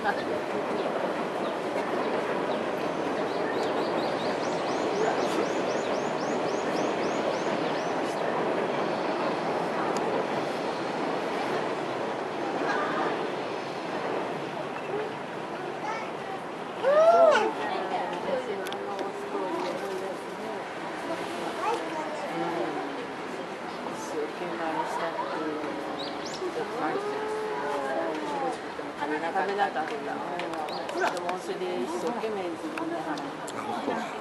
食べなかった。でもそれで一生懸命自分で払う。